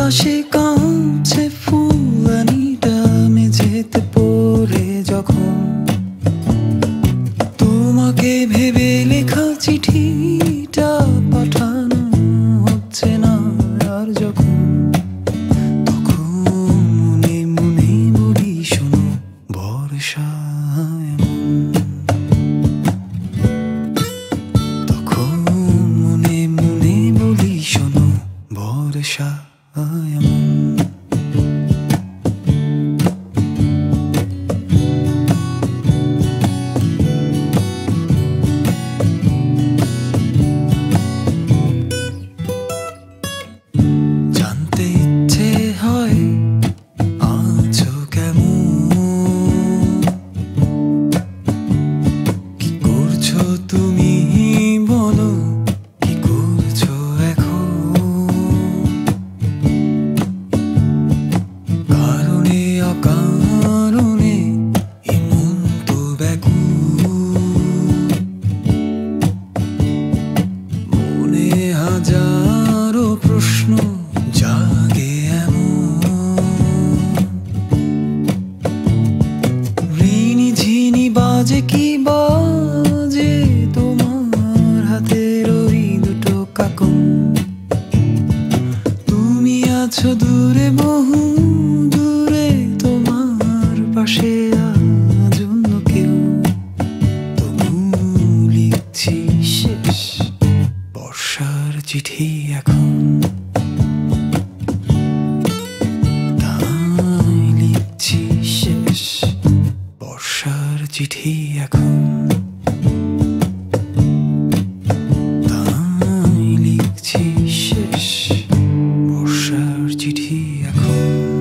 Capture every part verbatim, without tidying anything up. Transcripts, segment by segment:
বাতাসে কাঁপছে ফুলদানিটা মেঝেতে পড়ে যখন তোমাকে ভেবে লেখা চিঠিটা পাঠানো হচ্ছে না আর যখন তখন মনে মনে বলি শোনো বর্ষা তখন মনে মনে বলি শোনো বর্ষা জানতে ইচ্ছে হয় আছো কেমন, কি করছো তুমি বলো, কি করছো এখন, কারণে অকারণে এমন তো ব্যাকুল, মনে হাজারো প্রশ্ন জাগে এমন, ঋণী ঝিনি বাজে কি বাজে তোমার হাতের ওই দুটো কাকন, তুমি আছো দূরে বহু দূরে তোমার পাশে আজ অন্য কেউ, তবু লিখছি শেষ বর্ষার চিঠি এখন, তাই লিখছি শেষ বর্ষার চিঠি এখন, তাই লিখছি শেষ বর্ষার চিঠি এখন।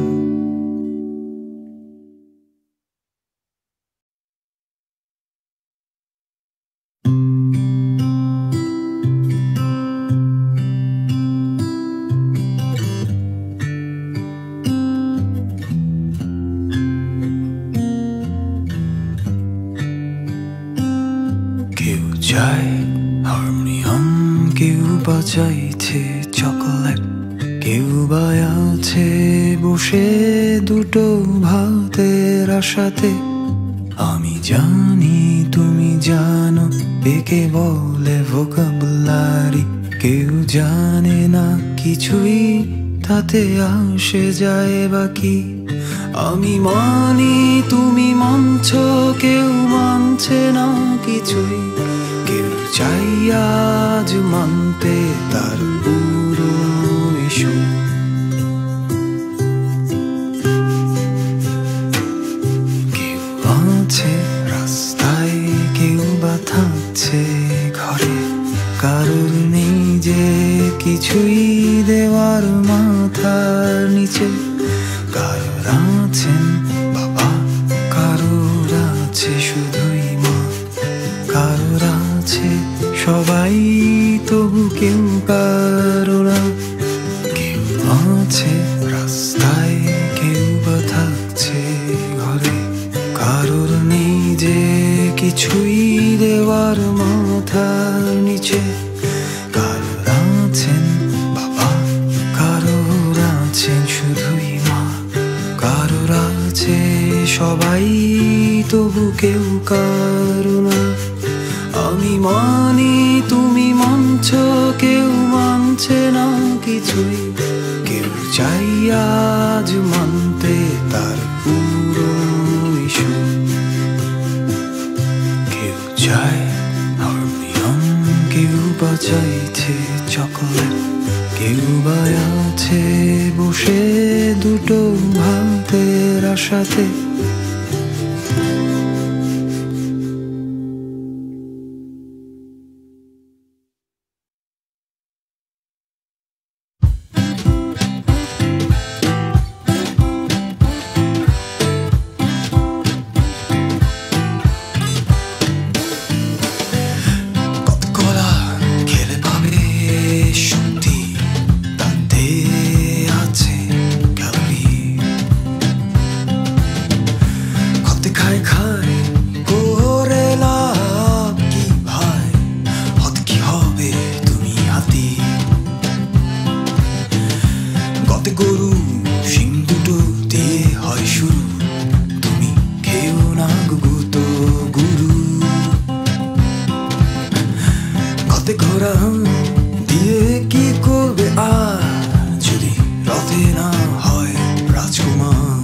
কেউ চায় হারমোনিয়াম, কেউ বাজাইছে চকোলেট, কেউ বা আছে বসে দুটো ভাতের আশাতে, আমি জানি তুমি জানো একে বলে ভোকাবুলারি, কেউ জানে না কিছুই তাতে আসে যায় বাকি, আমি মানি তুমি মানছ কেউ মানছে না কিছুই, কেউ চাই আজ মানতে তার পুরো ইস্যু, কেউ আছে রাস্তায় কেউ বা থাকছে ঘরে, কারোর নেই যে কিছুই দেওয়ার মাথার নিচে, কারোর আছেন বাবা, কারোর আছে শুধুই মা, কারোর আছে সবাই তবু কেউ কারো না, কেউ আছে রাস্তায় কেউ বা থাকছে ঘরে, কারোর নেই যে কিছুই দেওয়ার মাথার নিচে, কারোর আছেন বাবা, কারোর আছেন শুধুই মা, কারোর আছে সবাই তবু কেউ কারো না, আমি মানি তুমি মানছ কেউ মানছে না কিছুই, কেউ চাই আজ মানতে তার পুরো ইস্যু, কেউ চায় হারমোনিয়াম, কেউ বাজাইছে চকোলেট, কেউ বা আছে বসে দুটো ভাতের আশাতে, পথে গরু শিং দুটো দিয়ে হয় শুরু, তুমি খেও না গুগু তো গুরু। কতে ঘোড়া দিয়ে কি করবে আর যদি রথে না হয় রাজকুমার।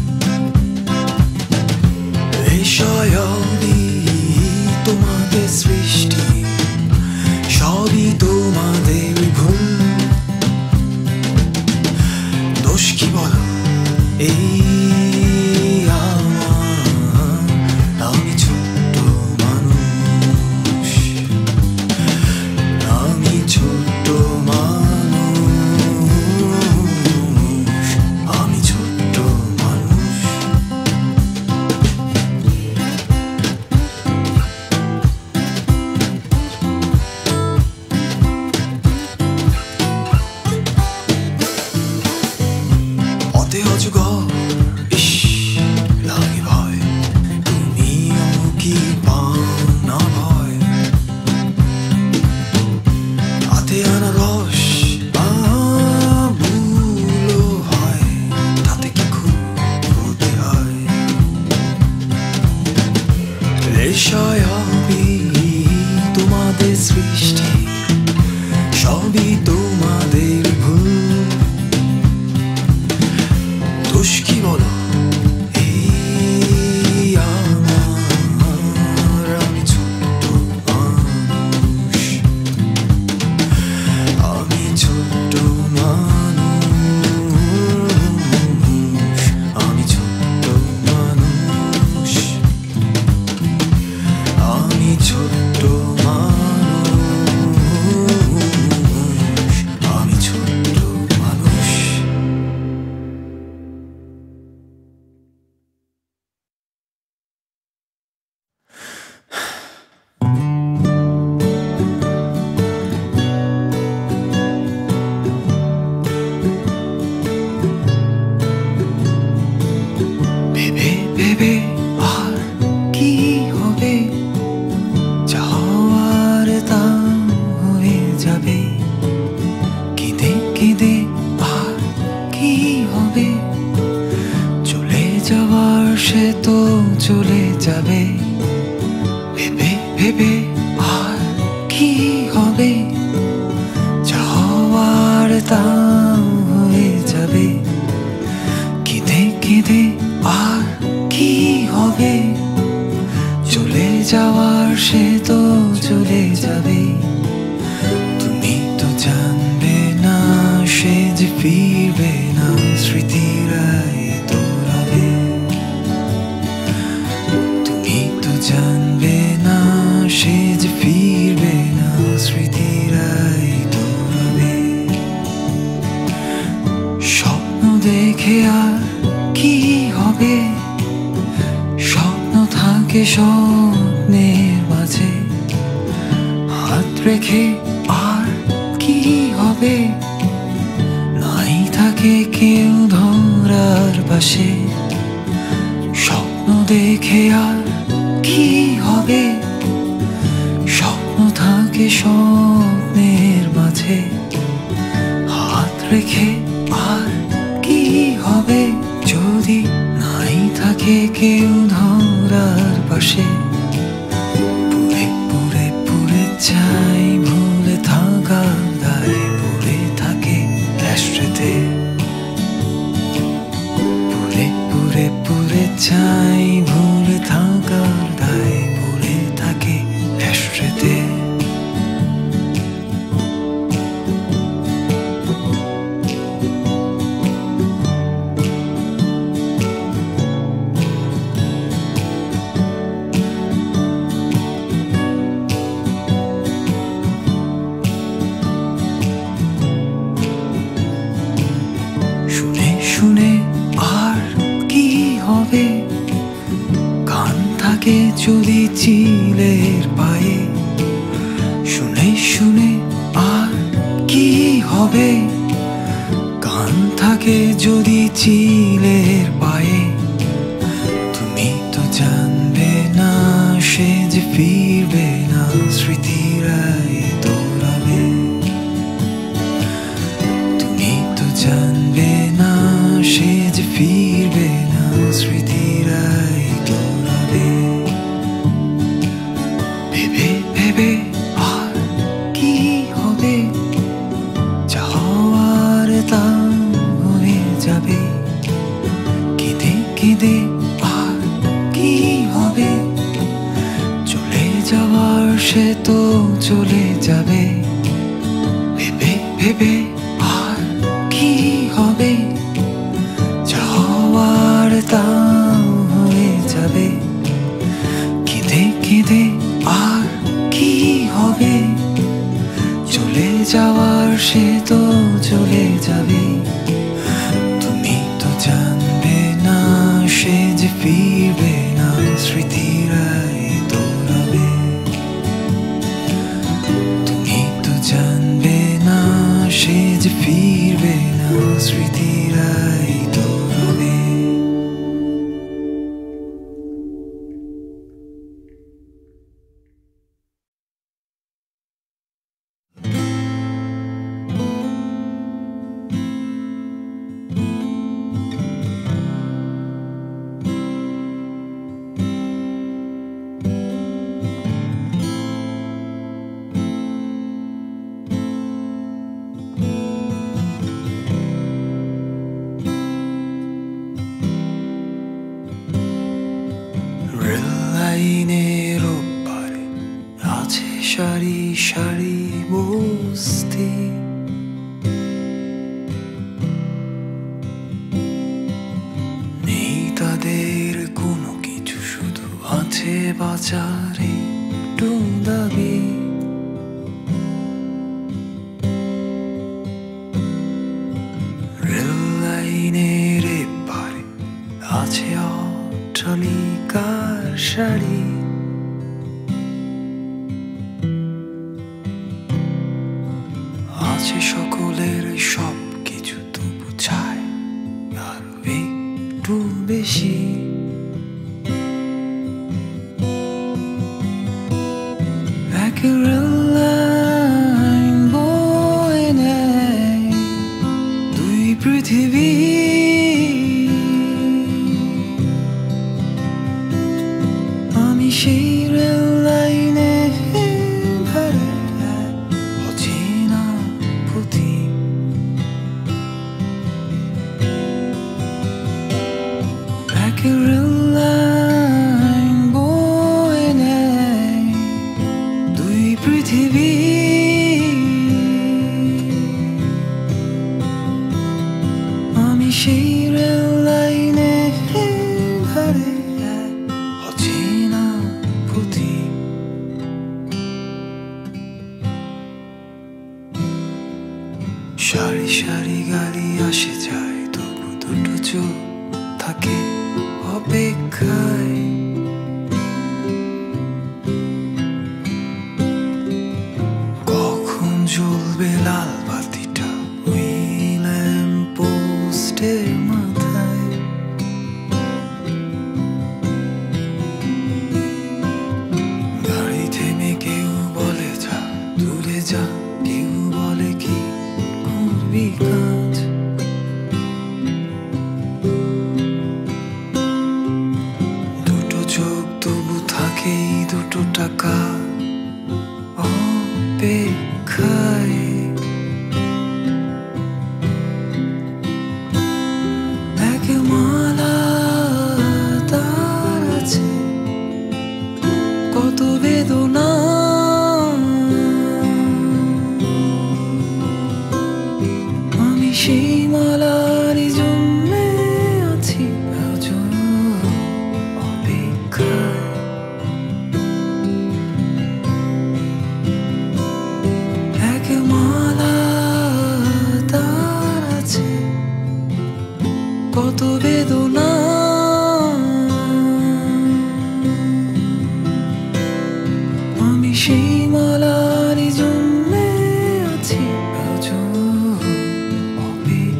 এই সবই তোমাদের সৃষ্টি, সবই তোমাদের ভুল। দোষ কি বলো এই আমার, আমি ছোট্ট মানুষ, আমি ছোট্ট মানুষ, আমি ছোট্ট মানুষ। অতে অজগর ইস লাগে ভয়, তুমিও কি পাও না ভয়? হাতে আনারস বুলো হয়, তাতে কি খুব ক্ষতি হয়? এই সবই তোমাদের সৃষ্টি, সবই তোমাদের ভুল। দোষ কি বলো এই আমার, আমি ছোট্ট মানুষ, আমি ছোট্ট মানুষ, আমি ছোট্ট মানুষ, আমি ছোট্ট মানুষ, আমি ছোট্ট মানুষ। ভেবে ভেবে আর কি হবে, যা হওয়ার তা হয়ে যাবে। কেঁদে কেঁদে আর কি হবে, চলে যাওয়ার সে তো চলে যাবে। ভেবে ভেবে আর কি হবে, যা হওয়ার তা হয়ে যাবে। কেঁদে কেঁদে আর কি হবে, চলে যাওয়ার সে তো চলে যাবে। তুমি তো জানবে না সে যে ফিরবে না, স্মৃতিরাই দৌড়াবে। তুমি তো জানবে না সে যে ফিরবে না, স্মৃতিরাই দৌড়াবে। স্বপ্ন দেখে আর কি হবে, স্বপ্ন থাকে স্বপ্নের মাঝে। হাত রেখে আর কি হবে, নাই থাকে কেউ ধরার পাশে। স্বপ্ন দেখে আর কি হবে, স্বপ্ন থাকে স্বপ্নের মাঝে। হাত রেখে আর কি হবে, যদি নাই থাকে কেউ ধরার পাশে। পুরে পুরে পুরে চাই ভুলে থাকার দায়, পুরে থাকে রাষ্ট্রেতে। পুরে পুরে পুরে চাই ভুলে থাকার দায়, পুরে থাকে রাষ্ট্রেতে। শুনে শুনে আর কি হবে, কান থাকে যদি চিলের পায়ে। শুনে শুনে আর কি হবে, কান থাকে যদি চিলের পায়ে। তুমি তো জানবে না সে যে ফিরবে না, স্মৃতিরাই দৌড়াবে। তুমি তো জানবে চলে যাবে ভেবে ভেবে আর কি হবে যা হওয়ার তা হয়ে যাবে কেঁদে কেঁদে আর কি হবে চলে যাওয়ার সে তো চলে যাবে তুমি তো জানবে না সে যে ফিরবে না স্মৃতিরাই দৌড়াবে তুমি তো জানবে না সে যে ফিরবে না স্মৃতিরাই দৌড়াবে লাইনের ওপারে আছে সারি সারি বস্তি নেই তাদের কোনো কিছু শুধু আছে বাজারে একটু দাবি রেল লাইনের এপারে আছে অট্টালিকার সারি আছে সকলের সব কিছু তবু চায় আরো একটু বেশি এক রেল লাইন বয়ে নেয় দুই পৃথিবী আমি সেই রেল লাইনে ভরে অচেনা পুঁথি এক রেল লাইন বয়ে নেয় দুই পৃথিবী আমি সেই রেল লাইনে ভরে অচেনা পুঁথি সারি সারি গাড়ি আসে যায় তবু দুটো চোখ থাকে অপেক্ষায় কখন জ্বলবে লাল বাতিটা ওই ল্যাম্প পোস্টের মাথায় গাড়ি থেমে কেউ বলে যা দূরে যা কেউ বলে কি করবি কাজ দুটো চোখ তবু থাকে দুটো টাকা অপেক্ষায় এক মালা তার আছে কত বেদনা আমি সেই মালারই জন্যে আছি আজও অপেক্ষায় এক মালা তার আছে কত বেদনা আমি সেই মালারই জন্যে আছি আজও অপেক্ষায়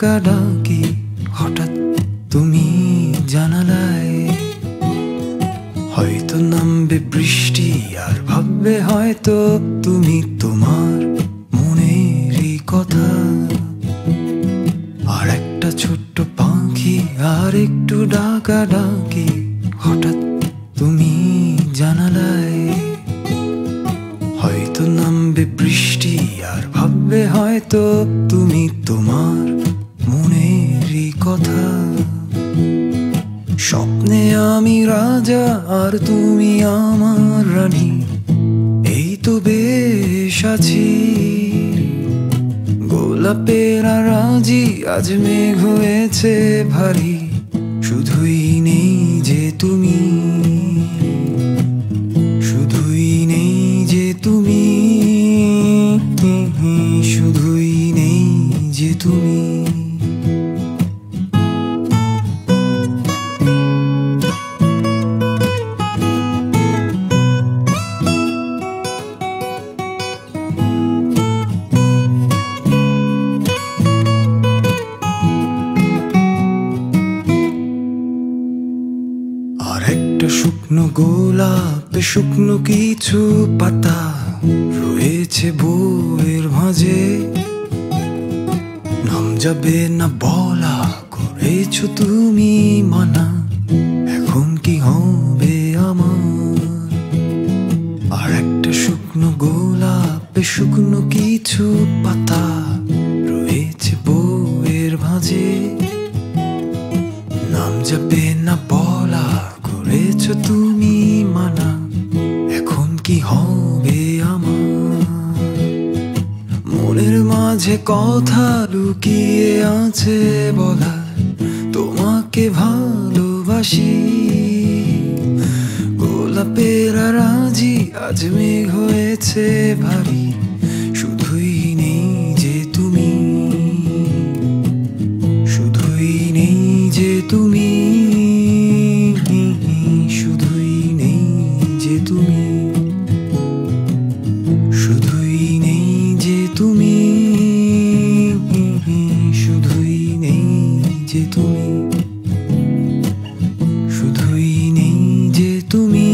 ডাকাডাকি হঠাৎ তুমি জানালায়। হয়তো নামবে বৃষ্টি আর ভাববে হয়তো তুমি তোমার মনেরই কথা। আর একটা ছোট্ট পাখি আর একটু ডাকাডাকি হঠাৎ তুমি জানালায়। হয়তো নামবে বৃষ্টি আর ভাববে হয়তো তুমি তোমার মনেরই কথা। স্বপ্নে আমি রাজা আর তুমি আমার রানী, এই তো বেশ আছি। গোলাপের রাজি আজ মেঘ হয়েছে ভারী, শুধুই নেই যে তুমি, শুধুই নেই যে তুমি, শুধুই নেই যে তুমি। আর একটা শুকনো গোলাপে শুকনো কিছু পাতা রয়েছে বউয়ের ভাঁজে। নাম যাবে না বলা করেছো তুমি মানা, এখন কি হবে আমার? আর একটা শুকনো গোলাপে শুকনো কিছু পাতা রয়েছে বউয়ের ভাঁজে। নাম যাবে না বলা করেছো তুমি মানা, এখন কি হবে আমার? মনের মাঝে কথা লুকিয়ে আছে বলা, তোমাকে ভালোবাসি। গোলাপের রাজি আজ মেঘ হয়েছে ভারী, শুধুই নেই যে তুমি, শুধুই নেই যে তুমি, শুধুই নেই যে তুমি, শুধুই নেই যে তুমি, শুধুই নেই যে তুমি, শুধুই নেই যে তুমি,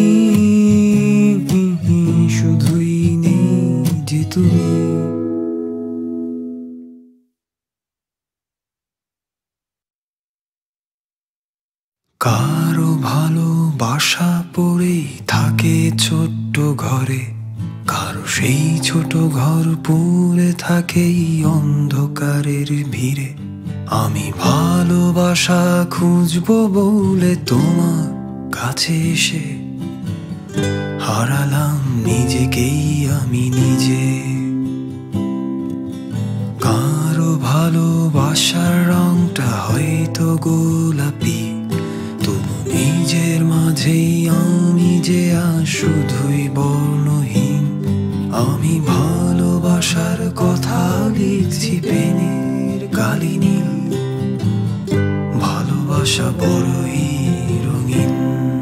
শুধুই নেই যে তুমি। কারো ভালোবাসা পড়েই থাকে ছোট্ট ঘরে, কারো সেই ছোট ঘর পড়ে থাকে অন্ধকারের ভিড়ে। আমি ভালোবাসা খুঁজবো বলে তোমার কাছে এসে হারালাম নিজেকেই আমি নিজে। কারো ভালোবাসার রংটা হয়তো গোলাপি, তবু নিজের মাঝেই আমি যে আর শুধুই বর্ণহীন। আমি ভালোবাসার কথা লিখছি পেনের কালি নীল, ভালোবাসা বড়ই রঙিন।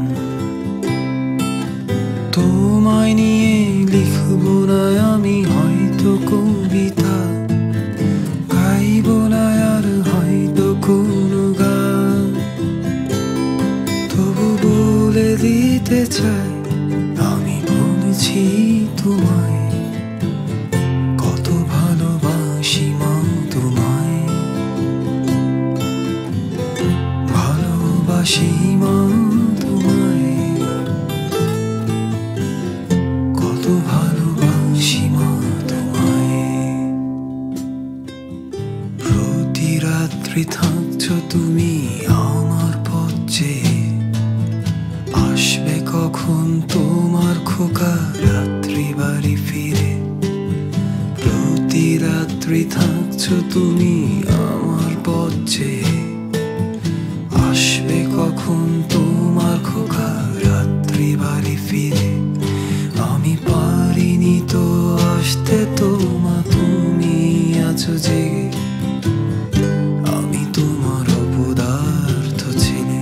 তোমায় নিয়ে লিখবো না আমি হয়তো কবিতা, গাইবো না আর হয়তো কোনো গান, তবু বলে দিতে চাই আমি বলেছি তোমায়, কত ভালোবাসি মা তোমায়, ভালোবাসি মা তোমায়, কত ভালোবাসি মা তোমায়। প্রতি রাত্রি থাকছো তুমি আমার পথ চেয়ে, আসবে কখন তোমার খোকা রাত্রি বাড়ি ফিরে। প্রতি রাত্রি থাকছো তুমি আমার পথ চেয়ে, আসবে কখন তোমার খোকা রাত্রি বাড়ি ফিরে। আমি পারিনি তো আসতে তোমা, তুমি আছো জেগে, আমি তোমার অপদার্থ ছেলে।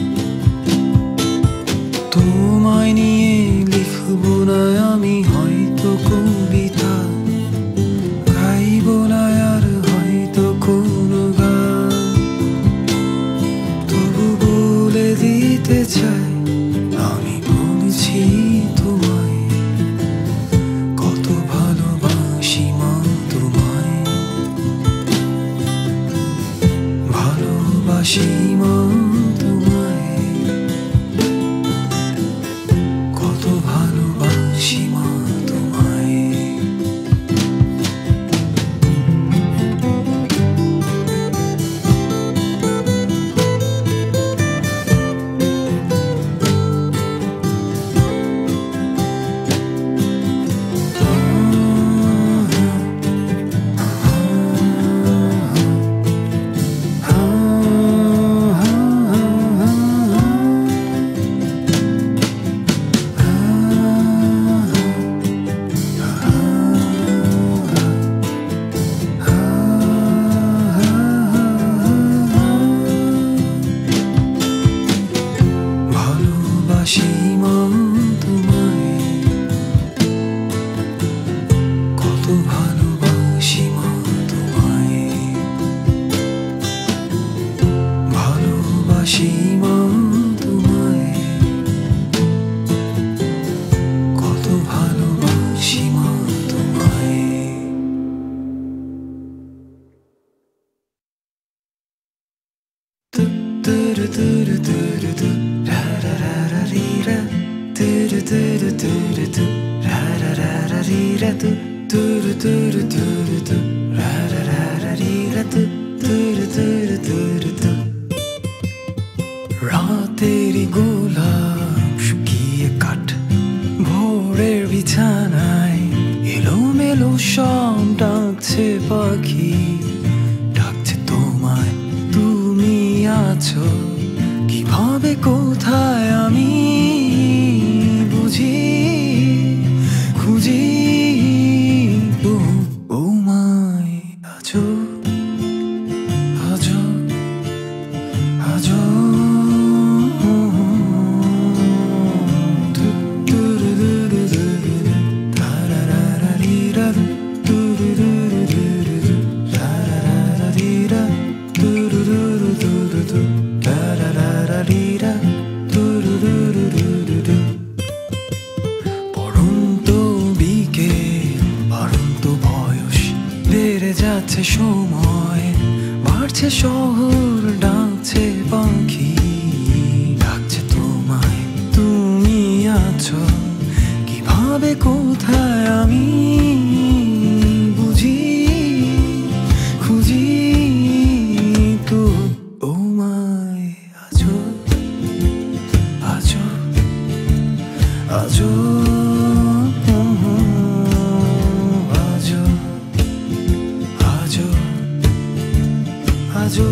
তোমায় নিয়ে লিখবো না আমি হয়তো কবিতা, গাইবো না আর হয়তো কোনো গান, ভালোবাসি মা তোমায়, কত ভালোবাসি মা তোমায়, ভালোবাসি মা তোমায়, কত ভালোবাসি মা তোমায়। রাতেরি গোলাপ শুকিয়ে কাঠ, ভোরের বিছানায় এলোমেলো সব ডাকছে পাখি, ডাকছে তোমায় তুমি আছো কিভাবে কোথায় আমি বুঝি খুঁজি তো ও মায় আছো আছো আছো যাচ্ছে সময়, বাড়ছে শহর, ডাকছে পাখি, ডাকছে তোমায় তুমি আছো কিভাবে কোথায় আমি বুঝি খুঁজি তো ও মায় আছো আছো আছো আজো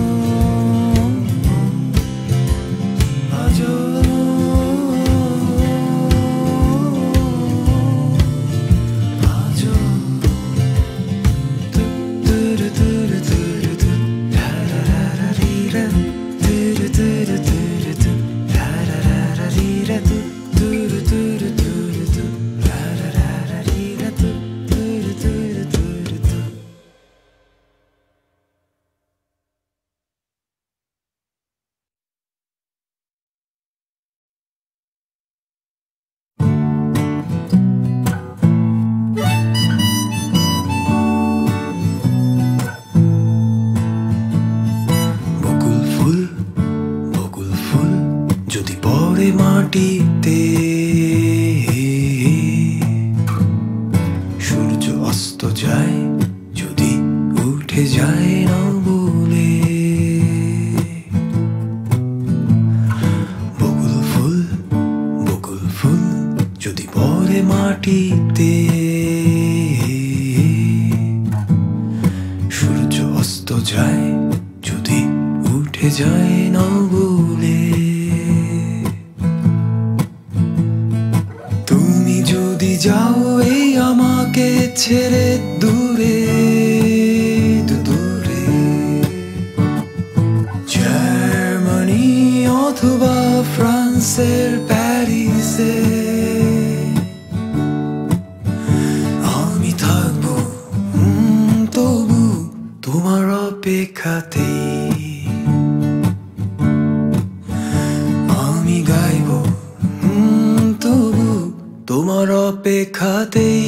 আজো আজো তুর তুর তুর তুর রা রা রা রা রি রা তুর তুর তুর তুর রা রা রা রা রি রা তুর তুর তুর তুর রা রা রা রা রি রা তুর তুর তুর তুর। যদি পড়ে মাটিতে সূর্য অস্ত যায়, যদি উঠে যায় না বলে, বকুল ফুল বকুল ফুল যদি পড়ে মাটিতে সূর্য অস্ত যায়, যদি উঠে যায় না বলে, তুমি যদি যাও এই আমাকে ছেড়ে দূরে দূরে, জার্মানি অথবা ফ্রান্সের প্যারিসে, আমি থাকবো তবু তোমার অপেক্ষাতেই, আমি গাইবো তবু তোমার অপেক্ষাতেই।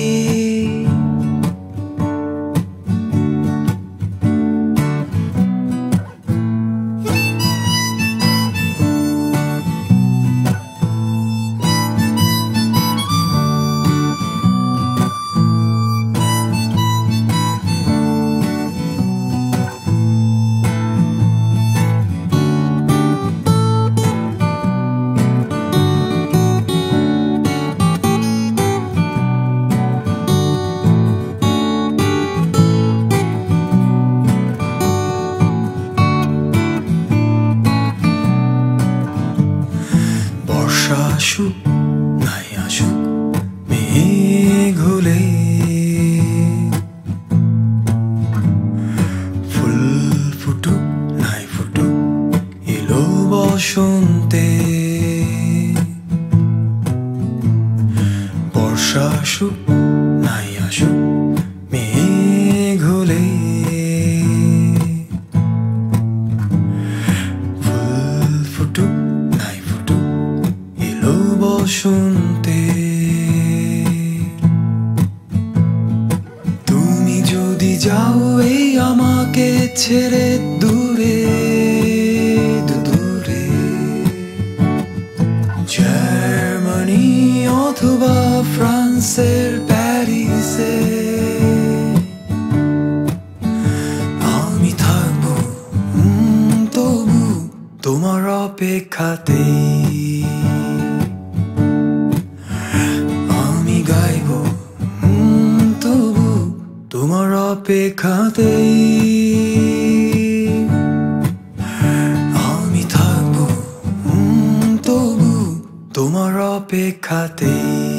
আসুক নাই আসুক মেঘ হলে, ফুল ফুটুক নাই ফুটুক এলো বসন্তে, শুনতে। তুমি যদি যাও এই আমাকে ছেড়ে দূরে দূরে, জার্মানি অথবা ফ্রান্সের প্যারিসে, আমি থাকবো উম, তবু তোমার অপেক্ষাতেই। আমি গাইবো উম, তবু তোমার অপেক্ষাতেই। আমি থাকবো উম, তবু তোমার অপেক্ষাতেই।